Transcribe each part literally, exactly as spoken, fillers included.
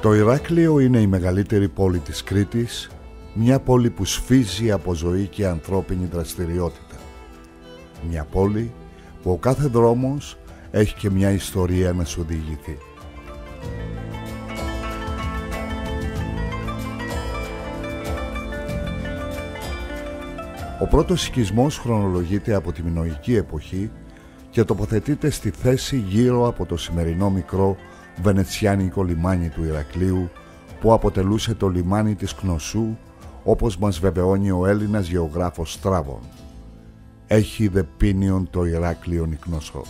Το Ηράκλειο είναι η μεγαλύτερη πόλη της Κρήτης, μια πόλη που σφίζει από ζωή και ανθρώπινη δραστηριότητα. Μια πόλη που ο κάθε δρόμος έχει και μια ιστορία να σου οδηγηθεί. Ο πρώτος οικισμός χρονολογείται από τη μινωική εποχή και τοποθετείται στη θέση γύρω από το σημερινό μικρό βενετσιάνικο λιμάνι του Ηρακλείου, που αποτελούσε το λιμάνι της Κνωσού, όπως μας βεβαιώνει ο Έλληνας γεωγράφος Στράβων. Έχει δε πίνιον το Ηράκλειον η Κνωσός.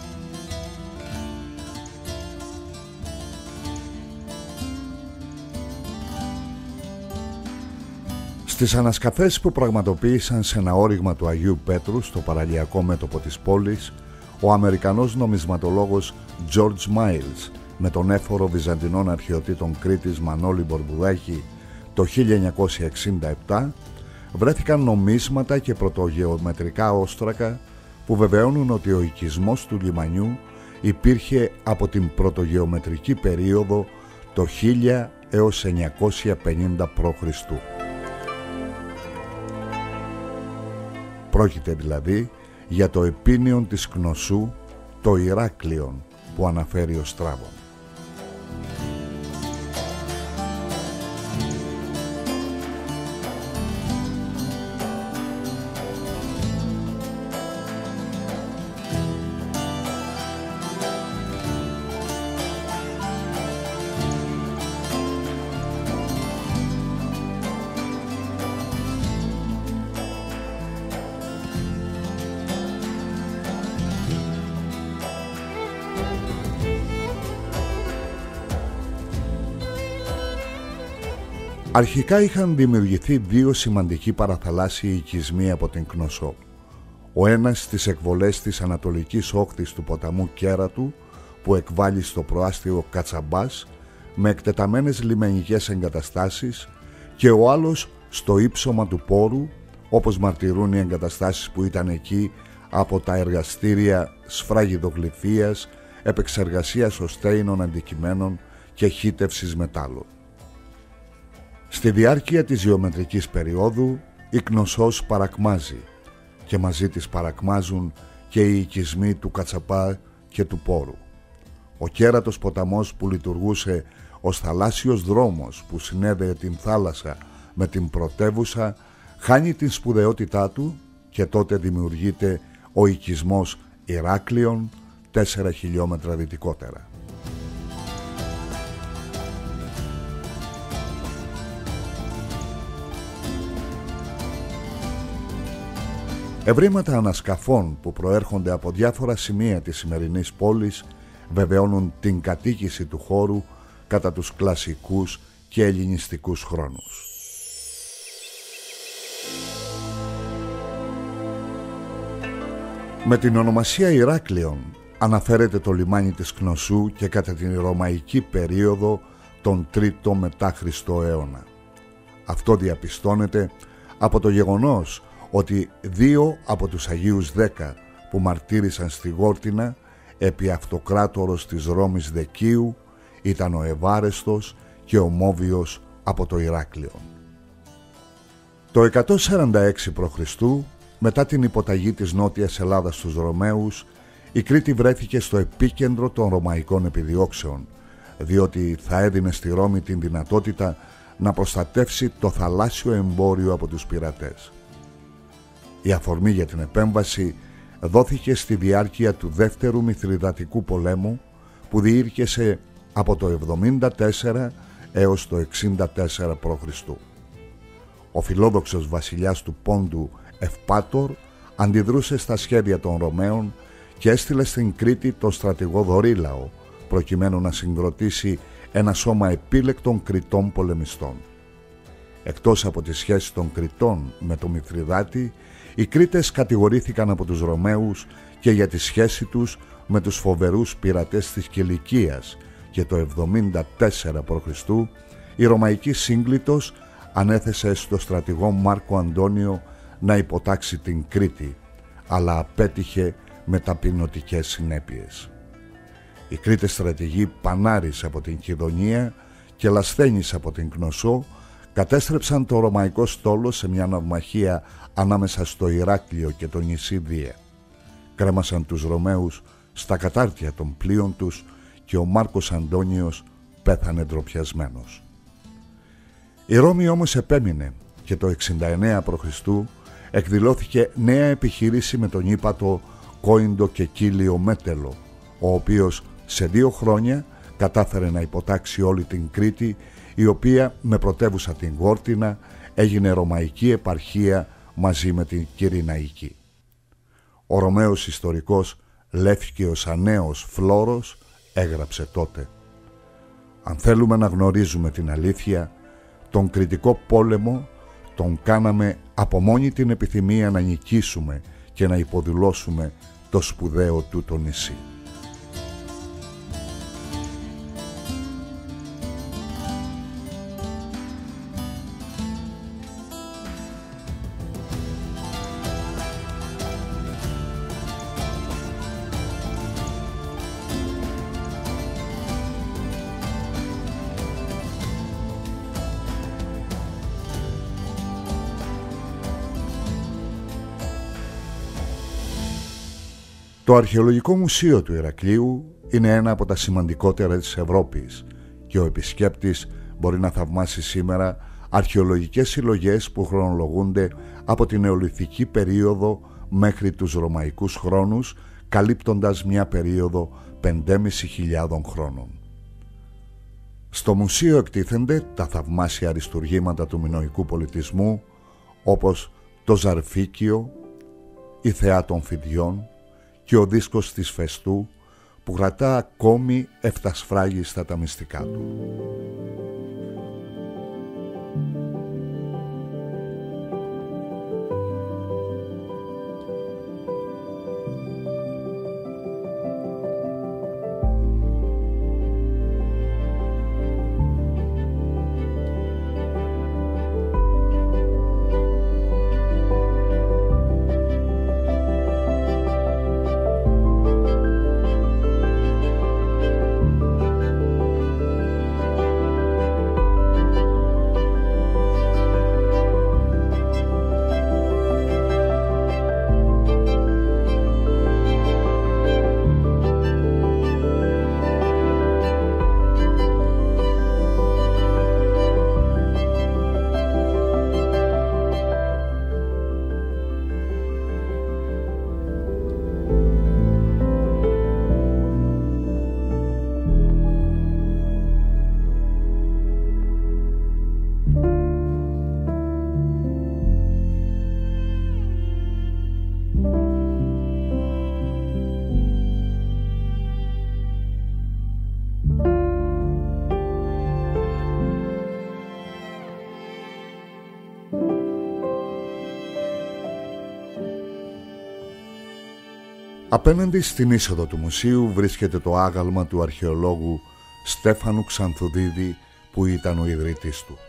Στις ανασκαφές που πραγματοποίησαν σε ένα όριγμα του Αγίου Πέτρου στο παραλιακό μέτωπο της πόλης, ο Αμερικανός νομισματολόγος George Miles με τον έφορο βυζαντινών αρχαιοτήτων Κρήτης Μανώλη Μπορμπουδάκη το χίλια εννιακόσια εξήντα επτά βρέθηκαν νομίσματα και πρωτογεωμετρικά όστρακα που βεβαιώνουν ότι ο οικισμός του λιμανιού υπήρχε από την πρωτογεωμετρική περίοδο το χίλια έως εννιακόσια πενήντα π.Χ. Πρόκειται δηλαδή για το επίνιον της Κνωσού, το Ηράκλειον, που αναφέρει ο Στράβων. Αρχικά είχαν δημιουργηθεί δύο σημαντικοί παραθαλάσσιοι οικισμοί από την Κνωσό. Ο ένας στις εκβολές της ανατολικής όχθης του ποταμού Κέρατου, που εκβάλλει στο προάστιο Κατσαμπάς με εκτεταμένες λιμενικές εγκαταστάσεις, και ο άλλος στο ύψωμα του Πόρου, όπως μαρτυρούν οι εγκαταστάσεις που ήταν εκεί από τα εργαστήρια σφραγιδογλυφίας, επεξεργασίας οστέινων αντικειμένων και χύτευσης μετάλλων. Στη διάρκεια της γεωμετρικής περίοδου η Κνωσός παρακμάζει και μαζί της παρακμάζουν και οι οικισμοί του Κατσαπά και του Πόρου. Ο Κέρατος ποταμός, που λειτουργούσε ως θαλάσσιος δρόμος που συνέδεε την θάλασσα με την πρωτεύουσα, χάνει την σπουδαιότητά του και τότε δημιουργείται ο οικισμός Ηράκλειον τέσσερα χιλιόμετρα δυτικότερα. Ευρήματα ανασκαφών που προέρχονται από διάφορα σημεία της σημερινής πόλης βεβαιώνουν την κατοίκηση του χώρου κατά τους κλασικούς και ελληνιστικούς χρόνους. Με την ονομασία Ηράκλειον αναφέρεται το λιμάνι της Κνωσού και κατά την ρωμαϊκή περίοδο τον τρίτο μετά Χριστό αιώνα. Αυτό διαπιστώνεται από το γεγονός ότι δύο από τους Αγίους Δέκα που μαρτύρησαν στη Γόρτινα επί αυτοκράτορος της Ρώμης Δεκίου ήταν ο Ευάρεστος και ο Μόβιος από το Ηράκλειο. Το εκατόν σαράντα έξι π.Χ., μετά την υποταγή της Νότιας Ελλάδας στους Ρωμαίους, η Κρήτη βρέθηκε στο επίκεντρο των ρωμαϊκών επιδιώξεων, διότι θα έδινε στη Ρώμη την δυνατότητα να προστατεύσει το θαλάσσιο εμπόριο από τους πειρατές. Η αφορμή για την επέμβαση δόθηκε στη διάρκεια του Δεύτερου Μηθριδατικού Πολέμου, που διήρκεσε από το εβδομήντα τέσσερα έως το εξήντα τέσσερα π.Χ. Ο φιλόδοξος βασιλιάς του Πόντου Ευπάτορ αντιδρούσε στα σχέδια των Ρωμαίων και έστειλε στην Κρήτη τον στρατηγό Δωρήλαο, προκειμένου να συγκροτήσει ένα σώμα επίλεκτων Κρητών πολεμιστών. Εκτός από τη σχέση των Κρητών με το Μηθριδάτη, οι Κρήτες κατηγορήθηκαν από τους Ρωμαίους και για τη σχέση τους με τους φοβερούς πειρατές της Κιλικίας, και το εβδομήντα τέσσερα π.Χ. η Ρωμαϊκή Σύγκλιτος ανέθεσε στο στρατηγό Μάρκο Αντώνιο να υποτάξει την Κρήτη, αλλά απέτυχε με ταπεινωτικές συνέπειες. Οι Κρήτες στρατηγοί Πανάρης από την Κιδωνία και Λασθένης από την Κνωσό κατέστρεψαν το ρωμαϊκό στόλο σε μια ναυμαχία ανάμεσα στο Ηράκλειο και το νησί Δία. Κρέμασαν τους Ρωμαίους στα κατάρτια των πλοίων τους και ο Μάρκος Αντώνιος πέθανε ντροπιασμένος. Η Ρώμη όμως επέμεινε και το εξήντα εννέα προ Χριστού εκδηλώθηκε νέα επιχείρηση με τον ύπατο Κόιντο και Κύλιο Μέτελο, ο οποίος σε δύο χρόνια κατάφερε να υποτάξει όλη την Κρήτη, η οποία με πρωτεύουσα την Γόρτινα έγινε ρωμαϊκή επαρχία μαζί με την Κυρηναϊκή. Ο Ρωμαίος ιστορικός Λεύκιος Ανέος Φλόρος έγραψε τότε: «Αν θέλουμε να γνωρίζουμε την αλήθεια, τον Κρητικό πόλεμο τον κάναμε από μόνη την επιθυμία να νικήσουμε και να υποδηλώσουμε το σπουδαίο του το νησί». Το Αρχαιολογικό Μουσείο του Ηρακλείου είναι ένα από τα σημαντικότερα της Ευρώπης και ο επισκέπτης μπορεί να θαυμάσει σήμερα αρχαιολογικές συλλογές που χρονολογούνται από την νεολιθική περίοδο μέχρι τους ρωμαϊκούς χρόνους, καλύπτοντας μια περίοδο πεντέμισι χιλιάδων χρόνων. Στο μουσείο εκτίθενται τα θαυμάσια αριστουργήματα του μινωικού πολιτισμού, όπως το Ζαρφίκιο, η Θεά των Φιδιών και ο δίσκος της Φεστού, που κρατά ακόμη εφτασφράγιστα τα μυστικά του. Απέναντι στην είσοδο του μουσείου βρίσκεται το άγαλμα του αρχαιολόγου Στέφανου Ξανθουδίδη, που ήταν ο ιδρυτής του.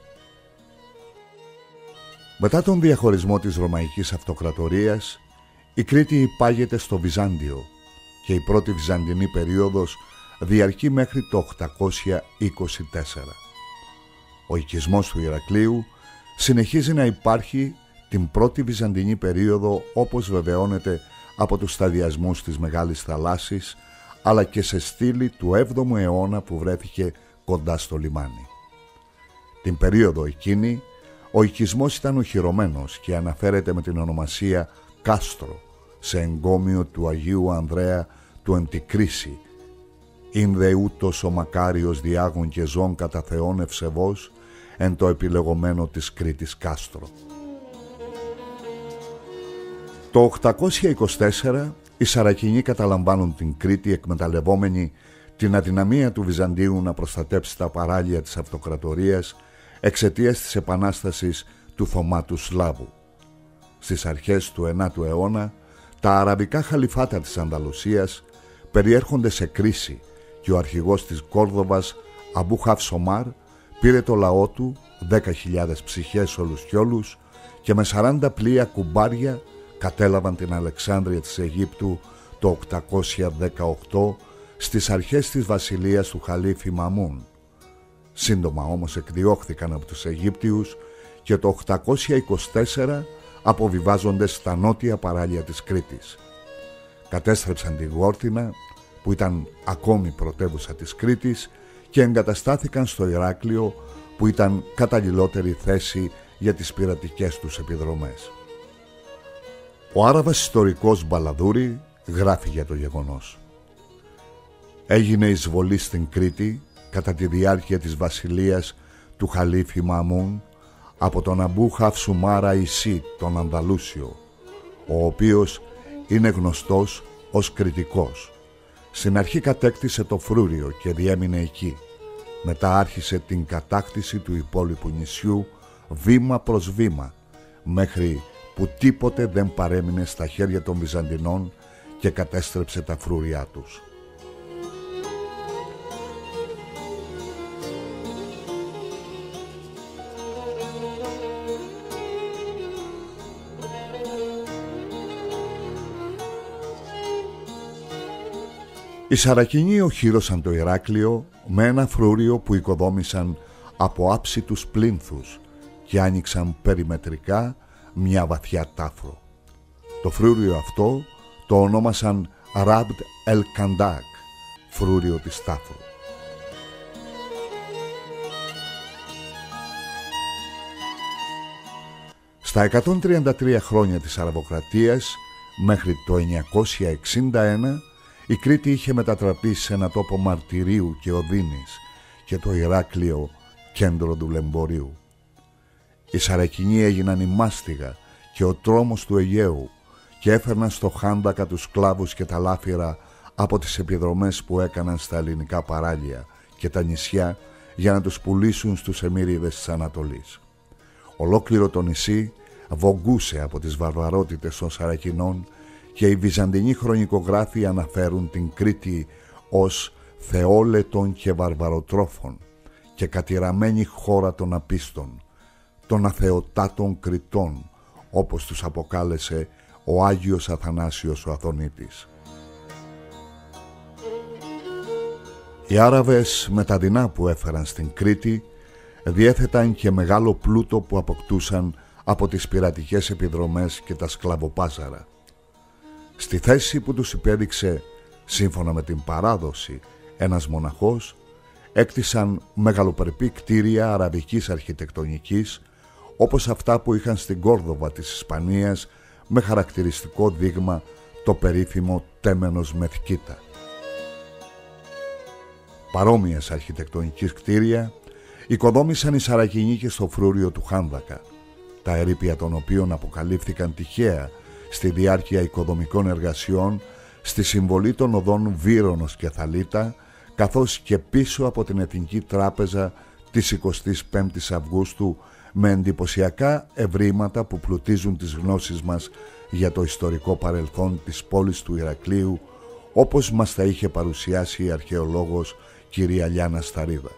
Μετά τον διαχωρισμό της Ρωμαϊκής Αυτοκρατορίας, η Κρήτη υπάγεται στο Βυζάντιο και η πρώτη βυζαντινή περίοδος διαρκεί μέχρι το οκτακόσια είκοσι τέσσερα. Ο οικισμός του Ηρακλείου συνεχίζει να υπάρχει την πρώτη βυζαντινή περίοδο, όπως βεβαιώνεται από τους σταδιασμούς της Μεγάλης Θαλάσσης, αλλά και σε στήλη του έβδομου αιώνα που βρέθηκε κοντά στο λιμάνι. Την περίοδο εκείνη ο οικισμός ήταν οχυρωμένος και αναφέρεται με την ονομασία Κάστρο, σε εγκόμιο του Αγίου Ανδρέα του Εντικρίση, «Ειν δε ούτως ο μακάριος διάγων και ζών κατά Θεόν ευσεβώς, εν το επιλεγωμένο της Κρήτης Κάστρο». Το οκτακόσια είκοσι τέσσερα οι Σαρακινοί καταλαμβάνουν την Κρήτη, εκμεταλλευόμενοι την αδυναμία του Βυζαντίου να προστατέψει τα παράλια της Αυτοκρατορίας εξαιτίας της επανάστασης του Θωμά του Σλάβου. Στις αρχές του ενάτου αιώνα τα αραβικά χαλιφάτα της Ανταλουσίας περιέρχονται σε κρίση και ο αρχηγός της Κόρδοβας, Αμπού Χαφς Ομάρ, πήρε το λαό του, δέκα χιλιάδες ψυχές όλους κι όλους, και με σαράντα πλοία κουμπάρια κατέλαβαν την Αλεξάνδρεια της Αιγύπτου το οκτακόσια δεκαοκτώ στις αρχές της βασιλείας του Χαλίφη Μαμούν. Σύντομα όμως εκδιώχθηκαν από τους Αιγύπτιους και το οκτακόσια είκοσι τέσσερα αποβιβάζονται στα νότια παράλια της Κρήτης. Κατέστρεψαν τη Γόρτινα, που ήταν ακόμη πρωτεύουσα της Κρήτης, και εγκαταστάθηκαν στο Ηράκλειο, που ήταν καταλληλότερη θέση για τις πειρατικές τους επιδρομές. Ο Άραβας ιστορικός Μπαλαδούρη γράφει για το γεγονός. Έγινε εισβολή στην Κρήτη κατά τη διάρκεια της βασιλείας του Χαλίφη Μαμούν από τον Αμπού Χαφσουμάρα Ισί, τον Ανδαλούσιο, ο οποίος είναι γνωστός ως κριτικός. Στην αρχή κατέκτησε το Φρούριο και διέμεινε εκεί. Μετά άρχισε την κατάκτηση του υπόλοιπου νησιού βήμα προς βήμα, μέχρι που τίποτε δεν παρέμεινε στα χέρια των Βυζαντινών και κατέστρεψε τα φρούριά τους. Οι Σαρακινοί οχύρωσαν το Ηράκλειο με ένα φρούριο που οικοδόμησαν από άψητους πλίνθους και άνοιξαν περιμετρικά μια βαθιά τάφρο. Το φρούριο αυτό το ονόμασαν Ράμπτ ελ Καντάκ, φρούριο της τάφρου. Στα εκατόν τριάντα τρία χρόνια της Αραβοκρατίας, μέχρι το εννιακόσια εξήντα ένα, η Κρήτη είχε μετατραπεί σε ένα τόπο μαρτυρίου και οδύνης και το Ηράκλειο κέντρο δουλεμπορίου. Οι Σαρακινοί έγιναν η μάστιγα και ο τρόμος του Αιγαίου και έφερναν στο Χάνδακα τους σκλάβους και τα λάφυρα από τις επιδρομές που έκαναν στα ελληνικά παράλια και τα νησιά για να τους πουλήσουν στους εμμύριδες της Ανατολής. Ολόκληρο το νησί βογκούσε από τις βαρβαρότητες των Σαρακινών και οι βυζαντινοί χρονικογράφοι αναφέρουν την Κρήτη ως θεόλετων και βαρβαροτρόφων και κατηραμένη χώρα των απίστων, των αθεοτάτων Κρητών, όπως τους αποκάλεσε ο Άγιος Αθανάσιος ο Αθωνίτης. Οι Άραβες με τα δεινά που έφεραν στην Κρήτη διέθεταν και μεγάλο πλούτο που αποκτούσαν από τις πειρατικές επιδρομές και τα σκλαβοπάζαρα. Στη θέση που τους υπέδειξε, σύμφωνα με την παράδοση, ένας μοναχός, έκτισαν μεγαλοπρεπή κτίρια αραβικής αρχιτεκτονικής, όπως αυτά που είχαν στην Κόρδοβα της Ισπανίας, με χαρακτηριστικό δείγμα το περίφημο τέμενος Μεθκίτα. Παρόμοιες αρχιτεκτονικής κτίρια οικοδόμησαν οι Σαρακινοί και στο φρούριο του Χάνδακα, τα ερείπια των οποίων αποκαλύφθηκαν τυχαία στη διάρκεια οικοδομικών εργασιών στη συμβολή των οδών Βύρονος και Θαλίτα, καθώς και πίσω από την Εθνική Τράπεζα της εικοστής πέμπτης Αυγούστου, με εντυπωσιακά ευρήματα που πλουτίζουν τις γνώσεις μας για το ιστορικό παρελθόν της πόλης του Ηρακλείου, όπως μας τα είχε παρουσιάσει η αρχαιολόγος κυρία Λιάννα Σταρίδα.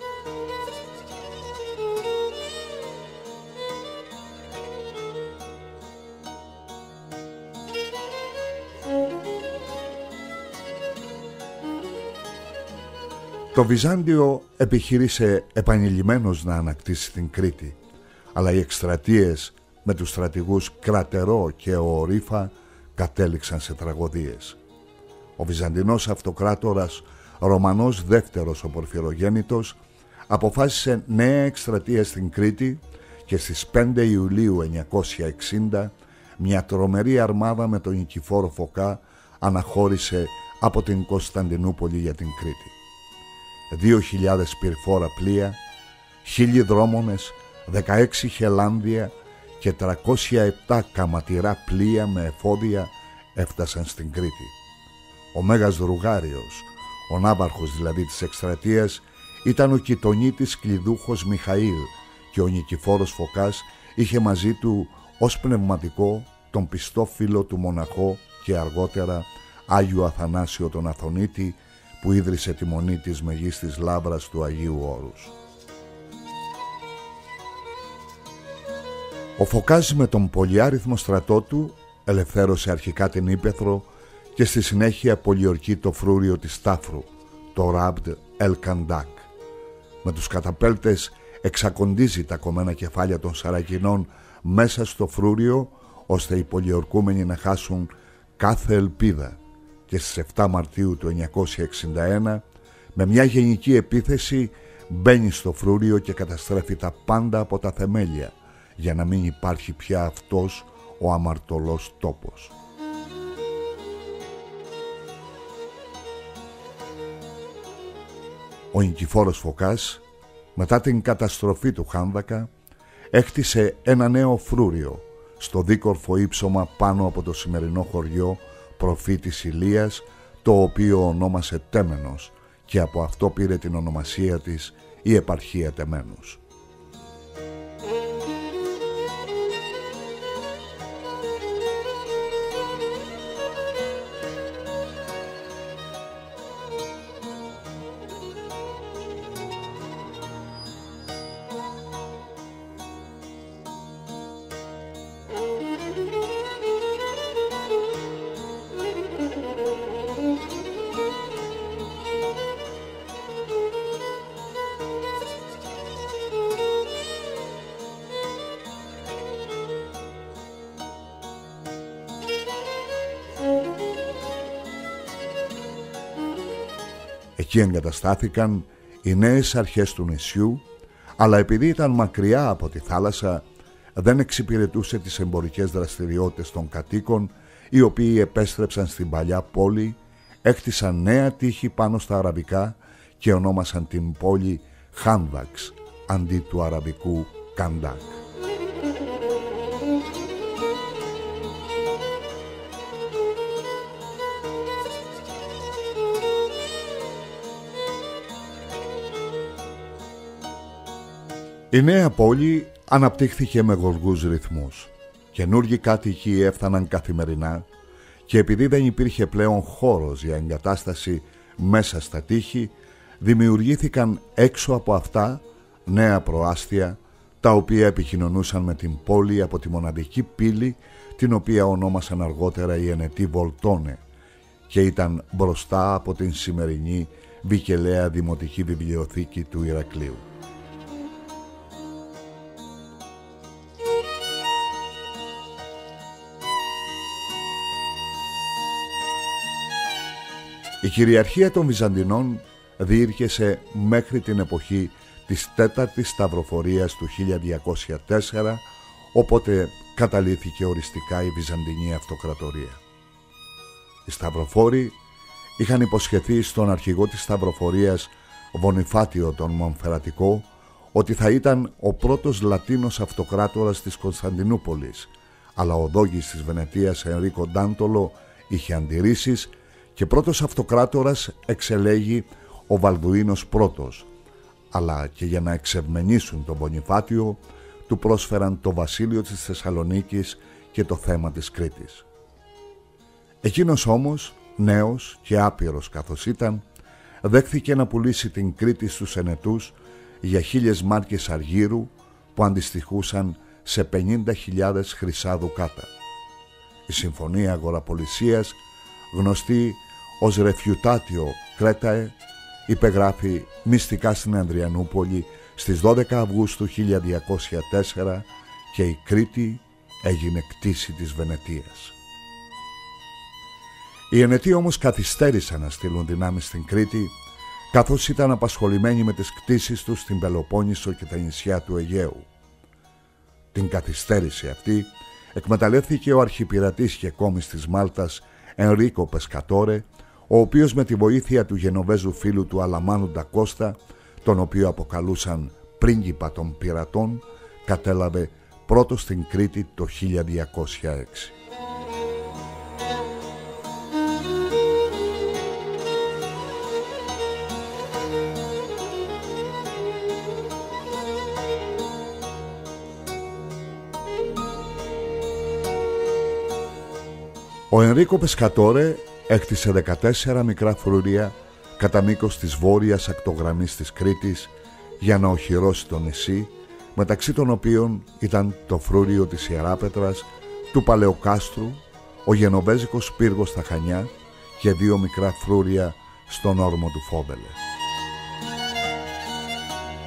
Το Βυζάντιο επιχείρησε επανειλημμένως να ανακτήσει την Κρήτη, αλλά οι εκστρατείες με τους στρατηγούς Κρατερό και Ορίφα κατέληξαν σε τραγωδίες. Ο Βυζαντινός αυτοκράτορας Ρωμανός δεύτερος ο Πορφυρογέννητος αποφάσισε νέα εκστρατεία στην Κρήτη και στις πέντε Ιουλίου εννιακόσια εξήντα μια τρομερή αρμάδα με τον Νικηφόρο Φωκά αναχώρησε από την Κωνσταντινούπολη για την Κρήτη. Δύο χιλιάδες πυρφόρα πλοία, χίλιοι δρόμονες, δεκαέξι χελάνδια και τριακόσια επτά καματηρά πλοία με εφόδια έφτασαν στην Κρήτη. Ο Μέγας Δρουγάριος, ο ναύαρχος δηλαδή της εκστρατείας, ήταν ο κοιτονίτης κλειδούχος Μιχαήλ και ο Νικηφόρος Φωκάς είχε μαζί του ως πνευματικό τον πιστό φίλο του μοναχό και αργότερα Άγιο Αθανάσιο τον Αθωνίτη, που ίδρυσε τη μονή της Μεγίστης Λάβρας του Αγίου Όρους. Ο Φωκάς με τον πολυάριθμο στρατό του ελευθέρωσε αρχικά την Ύπαιθρο και στη συνέχεια πολιορκεί το φρούριο της Τάφρου, το Ράμπτ ελ Καντάκ. Με τους καταπέλτες εξακοντίζει τα κομμένα κεφάλια των Σαρακινών μέσα στο φρούριο, ώστε οι πολιορκούμενοι να χάσουν κάθε ελπίδα, και στις επτά Μαρτίου του εννιακόσια εξήντα ένα με μια γενική επίθεση μπαίνει στο φρούριο και καταστρέφει τα πάντα από τα θεμέλια, για να μην υπάρχει πια αυτός ο αμαρτωλός τόπος. Ο Νικηφόρος Φωκάς, μετά την καταστροφή του Χάνδακα, έκτισε ένα νέο φρούριο στο δίκορφο ύψωμα πάνω από το σημερινό χωριό Προφήτης Ηλίας, το οποίο ονόμασε Τέμενος, και από αυτό πήρε την ονομασία της η επαρχία Τεμένους. Εκεί εγκαταστάθηκαν οι νέες αρχές του νησιού, αλλά επειδή ήταν μακριά από τη θάλασσα, δεν εξυπηρετούσε τις εμπορικές δραστηριότητες των κατοίκων, οι οποίοι επέστρεψαν στην παλιά πόλη, έκτισαν νέα τείχη πάνω στα αραβικά και ονόμασαν την πόλη Χάνδαξ, αντί του αραβικού Καντάκ. Η νέα πόλη αναπτύχθηκε με γοργούς ρυθμούς. Καινούργιοι κάτοικοι έφταναν καθημερινά και επειδή δεν υπήρχε πλέον χώρος για εγκατάσταση μέσα στα τείχη, δημιουργήθηκαν έξω από αυτά νέα προάστια, τα οποία επικοινωνούσαν με την πόλη από τη μοναδική πύλη, την οποία ονόμασαν αργότερα η Ενετή Βολτώνε, και ήταν μπροστά από την σημερινή Βικελαία Δημοτική Βιβλιοθήκη του Ηρακλείου. Η κυριαρχία των Βυζαντινών διήρκεσε μέχρι την εποχή της τέταρτης σταυροφορίας του χίλια διακόσια τέσσερα, όποτε καταλήθηκε οριστικά η Βυζαντινή Αυτοκρατορία. Οι σταυροφόροι είχαν υποσχεθεί στον αρχηγό της σταυροφορίας, Βονιφάτιο τον Μονφερατικό, ότι θα ήταν ο πρώτος Λατίνος αυτοκράτορας της Κωνσταντινούπολης, αλλά ο δόγης της Βενετίας Ενρίκο Ντάντολο είχε αντιρρήσεις και πρώτος αυτοκράτορας εξελέγει ο Βαλδουίνος πρώτος, αλλά και για να εξευμενήσουν τον Βονιφάτιο του πρόσφεραν το βασίλειο της Θεσσαλονίκης και το θέμα της Κρήτης. Εκείνος όμως, νέος και άπειρος καθώς ήταν, δέχθηκε να πουλήσει την Κρήτη στους Ενετούς για χίλιες μάρκες αργύρου, που αντιστοιχούσαν σε πενήντα χιλιάδες χρυσά δουκάτα. Η Συμφωνία Αγοραπολισίας, γνωστή ως Ρεφιουτάτιο Κρέταε, υπεγράφει μυστικά στην Ανδριανούπολη στις δώδεκα Αυγούστου χίλια διακόσια τέσσερα και η Κρήτη έγινε κτήση της Βενετίας. Οι Ενετοί όμως καθυστέρησαν να στείλουν δυνάμεις στην Κρήτη, καθώς ήταν απασχολημένοι με τις κτήσεις τους στην Πελοπόννησο και τα νησιά του Αιγαίου. Την καθυστέρηση αυτή εκμεταλλεύθηκε ο αρχιπειρατής και κόμις της Μάλτας Ενρίκο Πεσκατόρε, ο οποίος με τη βοήθεια του Γενοβέζου φίλου του Αλαμάνου Ντακώστα, τον οποίο αποκαλούσαν πρίγκιπα των πειρατών, κατέλαβε πρώτος στην Κρήτη το χίλια διακόσια έξι. Ο Ενρίκο Πεσκατόρε έκτισε δεκατέσσερα μικρά φρούρια κατά μήκος της βόρειας ακτογραμμής της Κρήτης για να οχυρώσει το νησί, μεταξύ των οποίων ήταν το φρούριο της Ιεράπετρας, του Παλαιοκάστρου, ο Γενοβέζικος πύργος στα Χανιά και δύο μικρά φρούρια στον όρμο του Φόβελε.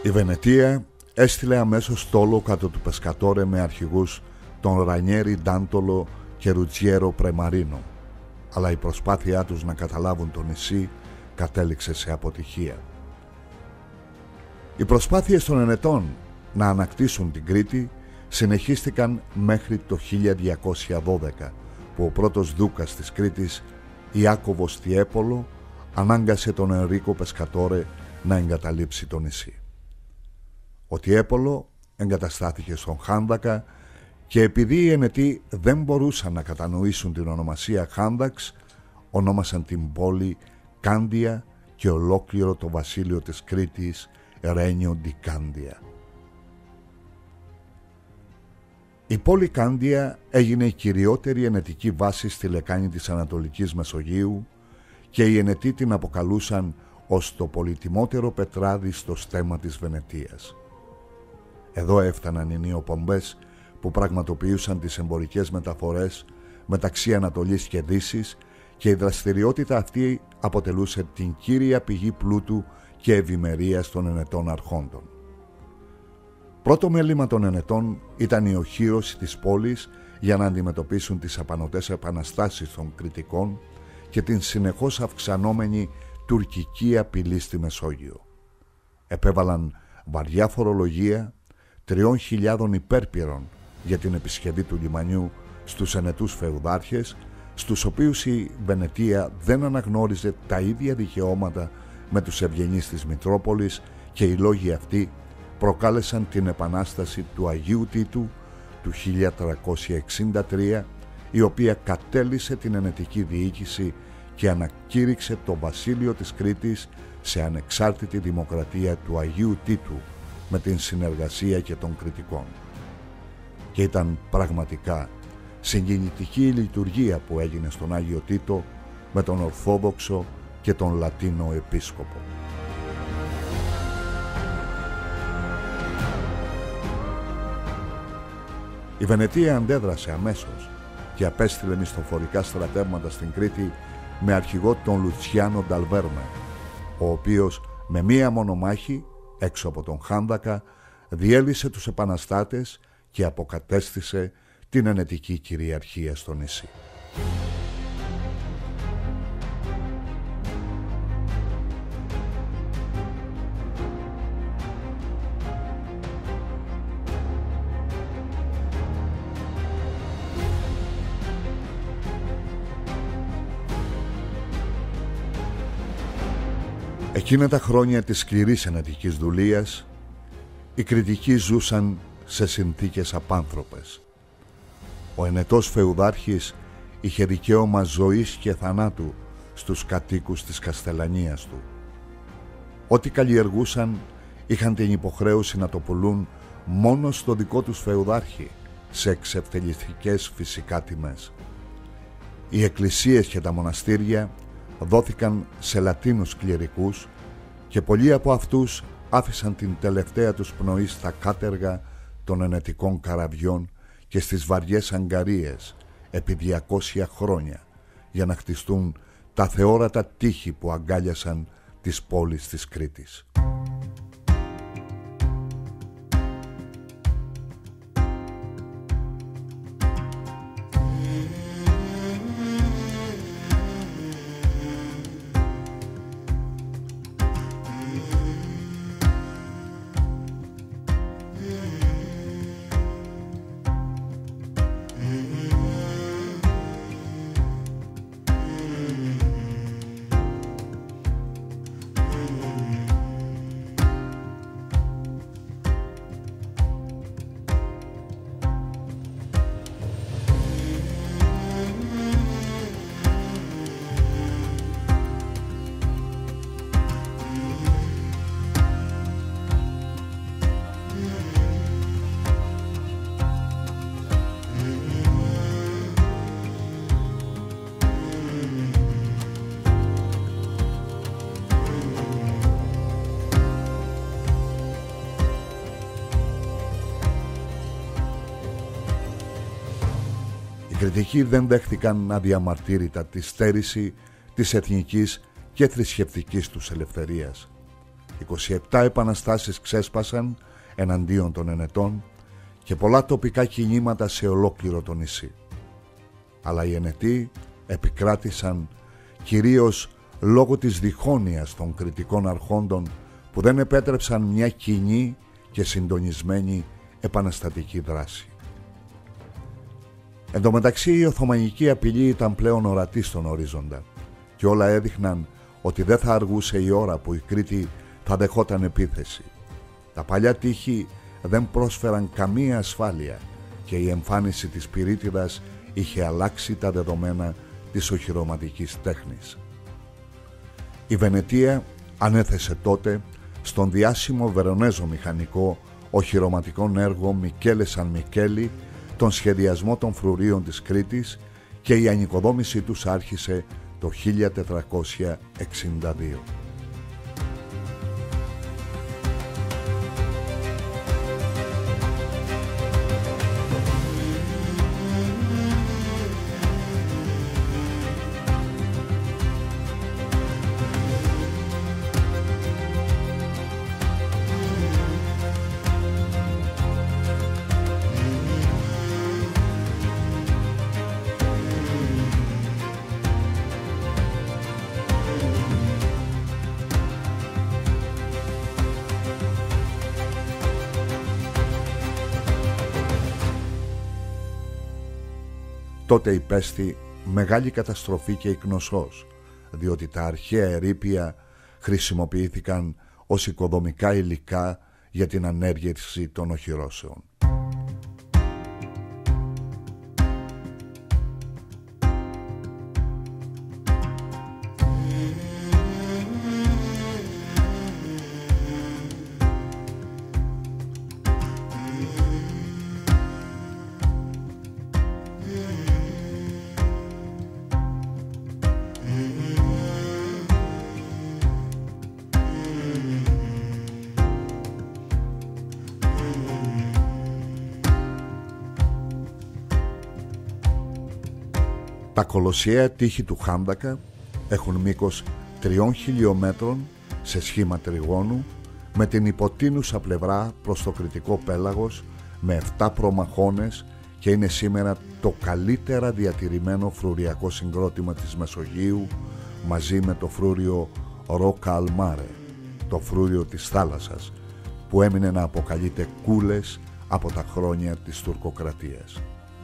Η Βενετία έστειλε αμέσως στόλο κάτω του Πεσκατόρε με αρχηγούς τον Ρανιέρι Ντάντολο και Ρουτζιέρο Πρεμαρίνο, αλλά η προσπάθειά τους να καταλάβουν το νησί κατέληξε σε αποτυχία. Οι προσπάθειες των Ενετών να ανακτήσουν την Κρήτη συνεχίστηκαν μέχρι το χίλια διακόσια δώδεκα, που ο πρώτος δούκας της Κρήτης, Ιάκωβος Τιέπολο, ανάγκασε τον Ενρίκο Πεσκατόρε να εγκαταλείψει το νησί. Ο Τιέπολο εγκαταστάθηκε στον Χάνδακα και επειδή οι Ενετοί δεν μπορούσαν να κατανοήσουν την ονομασία Χάνδαξ, ονόμασαν την πόλη Κάντια και ολόκληρο το βασίλειο της Κρήτης Ρένιο ντι Κάντια. Η πόλη Κάντια έγινε η κυριότερη ενετική βάση στη λεκάνη της Ανατολικής Μεσογείου και οι Ενετοί την αποκαλούσαν ως το πολυτιμότερο πετράδι στο στέμμα της Βενετίας. Εδώ έφταναν οι νεοπομπές που πραγματοποιούσαν τις εμπορικές μεταφορές μεταξύ Ανατολής και Δύσης και η δραστηριότητα αυτή αποτελούσε την κύρια πηγή πλούτου και ευημερίας των Ενετών αρχόντων. Πρώτο μέλημα των Ενετών ήταν η οχύρωση της πόλης για να αντιμετωπίσουν τις απανωτές επαναστάσεις των Κρητικών και την συνεχώς αυξανόμενη τουρκική απειλή στη Μεσόγειο. Επέβαλαν βαριά φορολογία τριών χιλιάδων υπέρπυρων για την επισκευή του λιμανιού στους Ενετούς φεουδάρχες, στους οποίους η Βενετία δεν αναγνώριζε τα ίδια δικαιώματα με τους ευγενείς της Μητρόπολης και οι λόγοι αυτοί προκάλεσαν την επανάσταση του Αγίου Τίτου του χίλια τριακόσια εξήντα τρία, η οποία κατέλυσε την ενετική διοίκηση και ανακήρυξε το βασίλειο της Κρήτης σε ανεξάρτητη δημοκρατία του Αγίου Τίτου με την συνεργασία και των Κρητικών. Και ήταν πραγματικά συγκινητική η λειτουργία που έγινε στον Άγιο Τίτο με τον Ορθόδοξο και τον Λατίνο Επίσκοπο. Η Βενετία αντέδρασε αμέσως και απέστειλε μισθοφορικά στρατεύματα στην Κρήτη με αρχηγό τον Λουτσιάνο Νταλβέρμε, ο οποίος με μία μονομάχη έξω από τον Χάνδακα διέλυσε τους επαναστάτες και αποκατέστησε την ενετική κυριαρχία στο νησί. Εκείνα τα χρόνια της σκληρής ενετικής δουλείας, οι Κρητικοί ζούσαν σε συνθήκες απάνθρωπες. Ο ενετός φεουδάρχης είχε δικαίωμα ζωής και θανάτου στους κατοίκους της καστελανίας του. Ό,τι καλλιεργούσαν είχαν την υποχρέωση να το πουλούν μόνο στο δικό τους φεουδάρχη σε εξευτελιστικές φυσικά τιμές. Οι εκκλησίες και τα μοναστήρια δόθηκαν σε Λατίνους κληρικούς και πολλοί από αυτούς άφησαν την τελευταία τους πνοή στα κάτεργα των ενετικών καραβιών και στις βαριές αγκαρίες επί διακόσια χρόνια για να χτιστούν τα θεόρατα τείχη που αγκάλιασαν τις πόλεις της Κρήτης. Οι Κρητικοί δεν δέχτηκαν αδιαμαρτύρητα τη στέρηση της εθνικής και θρησκευτικής τους ελευθερίας. είκοσι επτά επαναστάσεις ξέσπασαν εναντίον των Ενετών και πολλά τοπικά κινήματα σε ολόκληρο το νησί. Αλλά οι Ενετοί επικράτησαν κυρίως λόγω της διχόνοιας των κριτικών αρχόντων που δεν επέτρεψαν μια κοινή και συντονισμένη επαναστατική δράση. Εν τω μεταξύ η Οθωμανική απειλή ήταν πλέον ορατή στον ορίζοντα και όλα έδειχναν ότι δεν θα αργούσε η ώρα που η Κρήτη θα δεχόταν επίθεση. Τα παλιά τείχη δεν πρόσφεραν καμία ασφάλεια και η εμφάνιση της πυρίτιδας είχε αλλάξει τα δεδομένα της οχυρωματικής τέχνης. Η Βενετία ανέθεσε τότε στον διάσημο Βερονέζο μηχανικό οχυρωματικών έργων Μικέλε Σαν Μικέλη τον σχεδιασμό των φρουρίων της Κρήτης και η ανοικοδόμησή τους άρχισε το χίλια τετρακόσια εξήντα δύο. Τότε υπέστη μεγάλη καταστροφή και οικνωσός, διότι τα αρχαία ερείπια χρησιμοποιήθηκαν ως οικοδομικά υλικά για την ανέργεια των οχυρώσεων. Τα κολοσιαία τείχη του Χάνδακα έχουν μήκος τριών χιλιόμετρων σε σχήμα τριγώνου με την υποτείνουσα πλευρά προς το κρητικό πέλαγος με επτά προμαχώνες και είναι σήμερα το καλύτερα διατηρημένο φρουριακό συγκρότημα της Μεσογείου μαζί με το φρούριο Ρόκα Αλμάρε, το φρούριο της θάλασσας που έμεινε να αποκαλείται Κούλες από τα χρόνια της τουρκοκρατίας.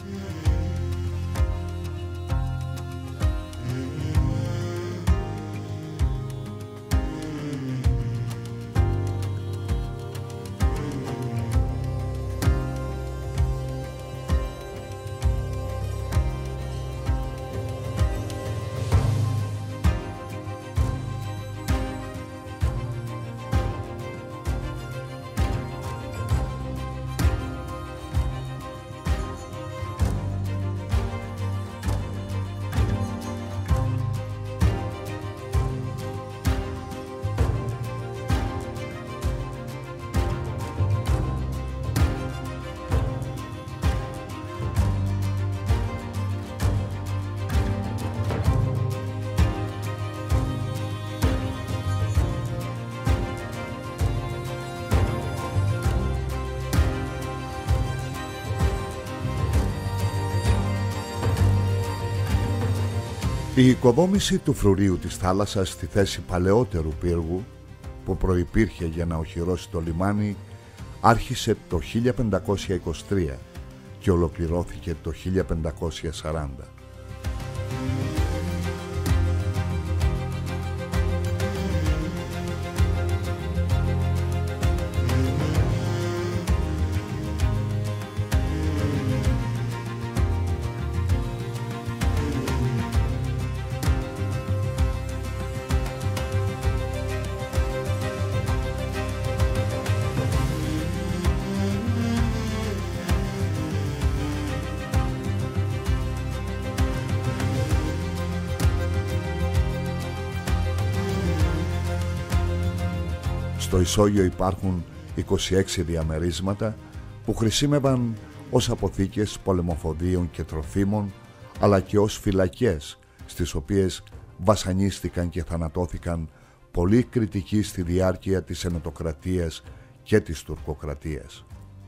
Η οικοδόμηση του φρουρίου της θάλασσας στη θέση παλαιότερου πύργου που προϋπήρχε για να οχυρώσει το λιμάνι άρχισε το χίλια πεντακόσια είκοσι τρία και ολοκληρώθηκε το χίλια πεντακόσια σαράντα. Στο ισόγειο υπάρχουν είκοσι έξι διαμερίσματα που χρησίμευαν ως αποθήκες πολεμοφοδίων και τροφίμων, αλλά και ως φυλακές, στις οποίες βασανίστηκαν και θανατώθηκαν πολύ κριτική στη διάρκεια της Ενωτοκρατίας και της Τουρκοκρατίας.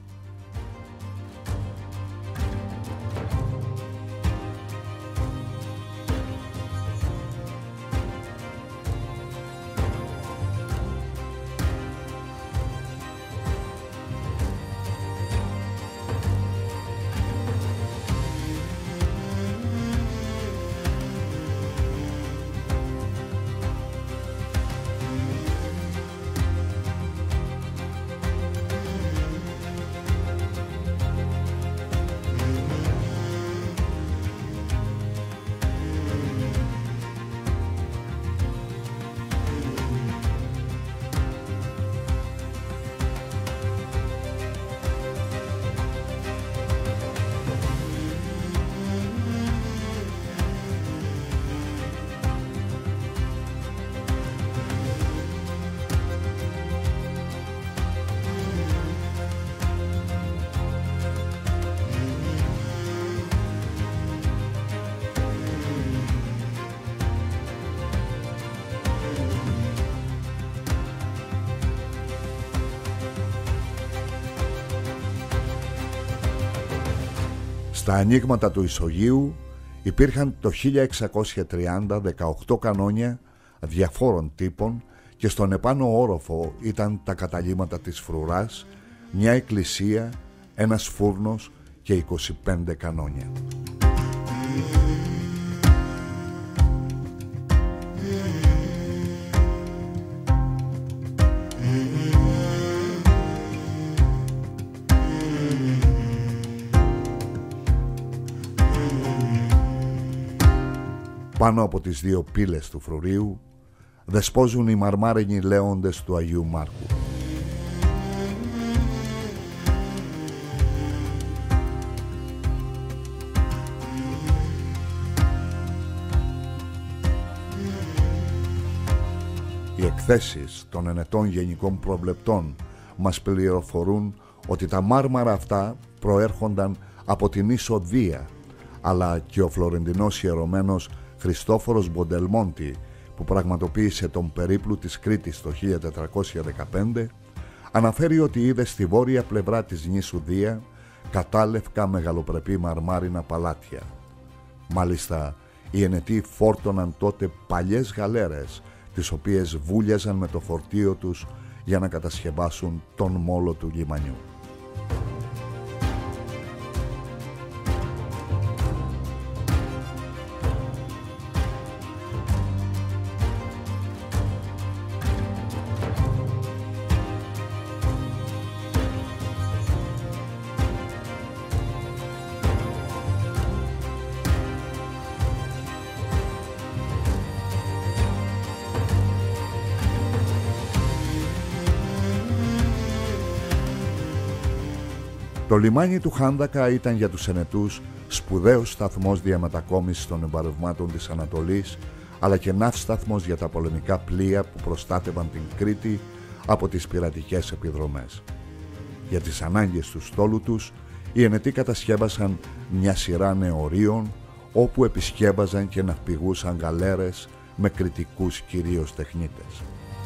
Στα ανοίγματα του Ισογείου υπήρχαν το χίλια εξακόσια τριάντα δεκαοκτώ κανόνια διαφόρων τύπων και στον επάνω όροφο ήταν τα καταλύματα της φρουράς, μια εκκλησία, ένας φούρνος και είκοσι πέντε κανόνια. Πάνω από τις δύο πύλες του φρουρίου δεσπόζουν οι μαρμάρινοι λέοντες του Αγίου Μάρκου. Οι εκθέσεις των ενετών γενικών προβλεπτών μας πληροφορούν ότι τα μάρμαρα αυτά προέρχονταν από την ίσο Δία, αλλά και ο φλωρεντινός ιερωμένος Χριστόφορος Μποντελμόντι, που πραγματοποίησε τον περίπλου της Κρήτης το χίλια τετρακόσια δεκαπέντε, αναφέρει ότι είδε στη βόρεια πλευρά της νήσου Δία κατάλευκα μεγαλοπρεπή μαρμάρινα παλάτια. Μάλιστα, οι ενετοί φόρτωναν τότε παλιές γαλέρες, τις οποίες βούλιαζαν με το φορτίο τους για να κατασκευάσουν τον μόλο του λιμανιού. Το λιμάνι του Χάνδακα ήταν για τους ενετούς σπουδαίος σταθμός διαμετακόμισης των εμπορευμάτων της Ανατολής, αλλά και ναύσταθμος για τα πολεμικά πλοία που προστάτευαν την Κρήτη από τις πειρατικές επιδρομές. Για τις ανάγκες του στόλου τους, οι ενετοί κατασκεύασαν μια σειρά νεωρίων, όπου επισκέβαζαν και ναυπηγούσαν γαλέρες με κριτικούς κυρίως τεχνίτες.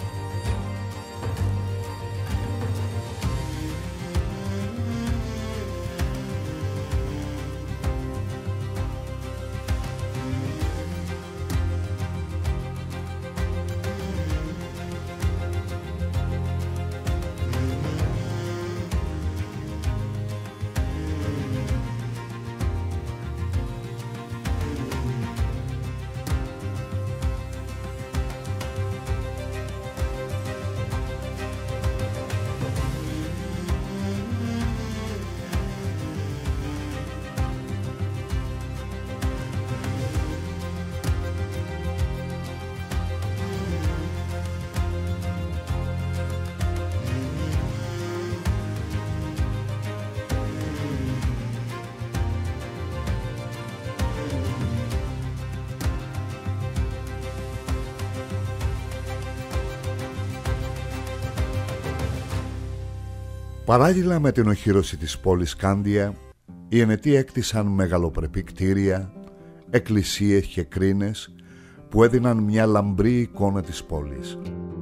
Παράλληλα με την οχύρωση της πόλης Κάντια, οι ενετοί έκτισαν μεγαλοπρεπή κτίρια, εκκλησίες και κρίνες που έδιναν μια λαμπρή εικόνα της πόλης.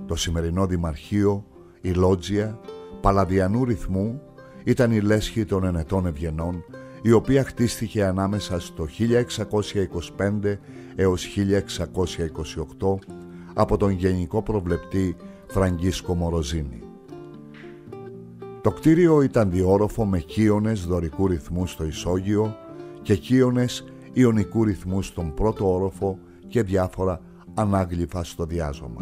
Το σημερινό Δημαρχείο, η Λότζια, παλαδιανού ρυθμού, ήταν η λέσχη των Ενετών Ευγενών, η οποία χτίστηκε ανάμεσα στο χίλια εξακόσια είκοσι πέντε έως χίλια εξακόσια είκοσι οκτώ από τον γενικό προβλεπτή Φραγκίσκο Μοροζίνη. Το κτίριο ήταν διόροφο με κύονες δωρικού ρυθμού στο ισόγειο και κύονες ιωνικού ρυθμού στον πρώτο όροφο και διάφορα ανάγλυφα στο διάζωμα.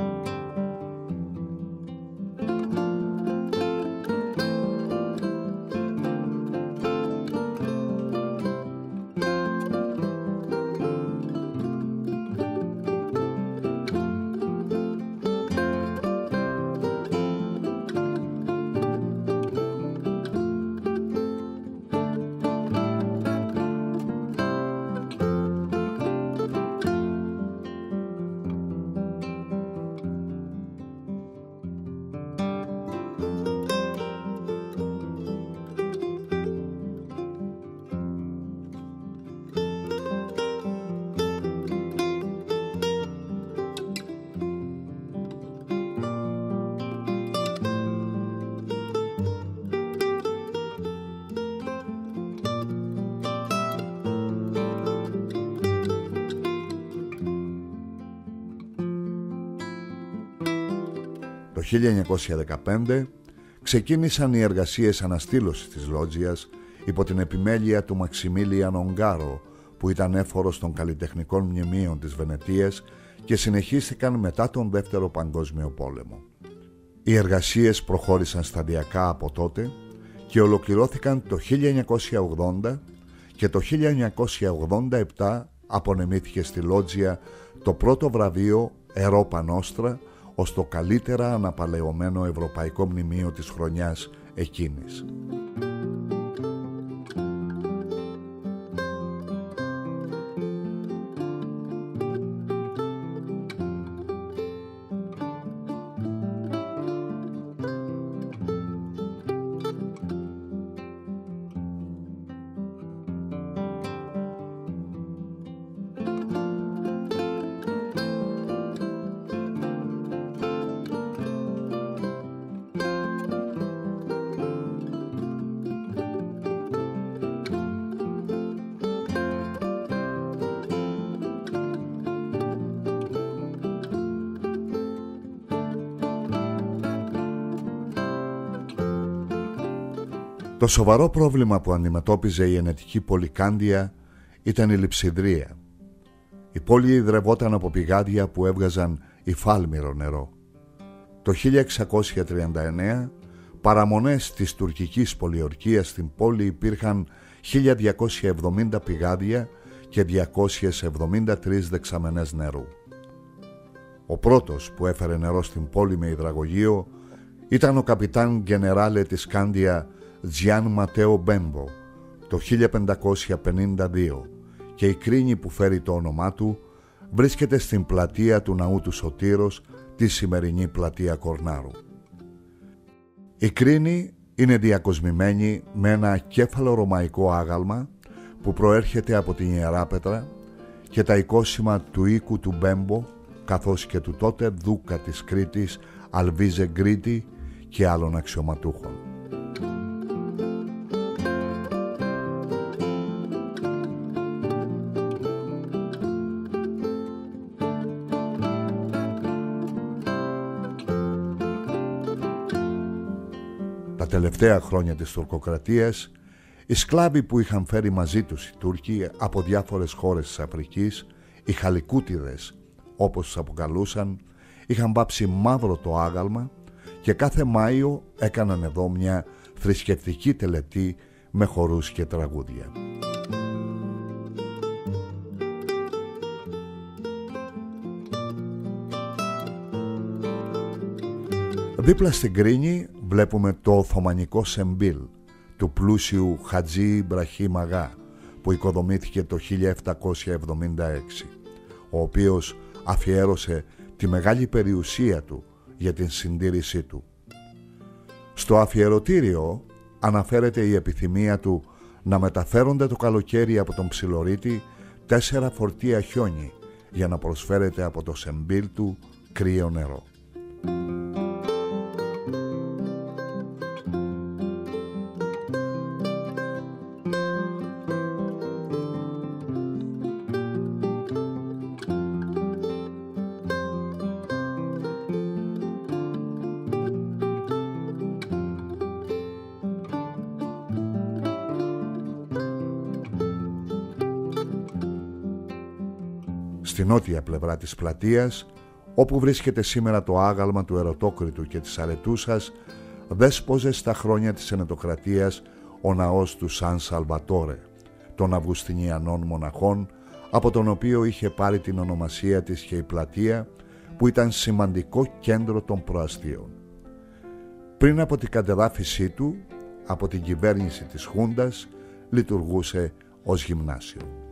Το χίλια εννιακόσια δεκαπέντε ξεκίνησαν οι εργασίες αναστήλωσης της Λότζιας υπό την επιμέλεια του Μαξιμίλιαν Ονγκάρο, που ήταν έφορος των καλλιτεχνικών μνημείων της Βενετίας και συνεχίστηκαν μετά τον Δεύτερο Παγκόσμιο Πόλεμο. Οι εργασίες προχώρησαν σταδιακά από τότε και ολοκληρώθηκαν το χίλια εννιακόσια ογδόντα και το χίλια εννιακόσια ογδόντα επτά απονεμήθηκε στη Λότζια το πρώτο βραβείο Ευρώπα Νόστρα ως το καλύτερα αναπαλαιωμένο ευρωπαϊκό μνημείο της χρονιάς εκείνης. Το σοβαρό πρόβλημα που αντιμετώπιζε η ενετική πολυκάντια ήταν η λειψιδρία. Η πόλη ιδρευόταν από πηγάδια που έβγαζαν υφάλμηρο νερό. Το χίλια εξακόσια τριάντα εννέα, παραμονές της τουρκικής πολιορκίας στην πόλη υπήρχαν χίλια διακόσια εβδομήντα πηγάδια και διακόσιες εβδομήντα τρεις δεξαμενές νερού. Ο πρώτος που έφερε νερό στην πόλη με υδραγωγείο ήταν ο καπιτάν Γκενεράλε της Κάντια Τζιάν Ματέο Μπέμπο το χίλια πεντακόσια πενήντα δύο και η κρίνη που φέρει το όνομά του βρίσκεται στην πλατεία του ναού του Σωτήρος, τη σημερινή πλατεία Κορνάρου. Η κρίνη είναι διακοσμημένη με ένα κέφαλο ρωμαϊκό άγαλμα που προέρχεται από την Ιεράπετρα και τα οικόσιμα του οίκου του Μπέμπο καθώς και του τότε δούκα της Κρήτης Αλβίζε Γκρίτη και άλλων αξιωματούχων. Τα τελευταία χρόνια της τουρκοκρατίας, οι σκλάβοι που είχαν φέρει μαζί τους οι Τούρκοι από διάφορες χώρες της Αφρικής, οι Χαλικούτιδες όπως τους αποκαλούσαν, είχαν βάψει μαύρο το άγαλμα και κάθε Μάιο έκαναν εδώ μια θρησκευτική τελετή με χορούς και τραγούδια. Δίπλα στην κρίνη βλέπουμε το Οθωμανικό Σεμπίλ του πλούσιου Χατζή Ιμπραχήμ Αγά που οικοδομήθηκε το χίλια επτακόσια εβδομήντα έξι, ο οποίος αφιέρωσε τη μεγάλη περιουσία του για την συντήρησή του. Στο αφιερωτήριο αναφέρεται η επιθυμία του να μεταφέρονται το καλοκαίρι από τον Ψιλορίτη τέσσερα φορτία χιόνι για να προσφέρεται από το Σεμπίλ του κρύο νερό. Στη νότια πλευρά της πλατείας, όπου βρίσκεται σήμερα το άγαλμα του Ερωτόκριτου και της Αρετούσας, δέσποζε στα χρόνια της Ενετοκρατίας ο ναός του Σαν Σαλβατόρε, των Αυγουστινιανών μοναχών, από τον οποίο είχε πάρει την ονομασία της και η πλατεία, που ήταν σημαντικό κέντρο των προαστίων. Πριν από την κατεδάφιση του, από την κυβέρνηση της Χούντας, λειτουργούσε ως γυμνάσιο.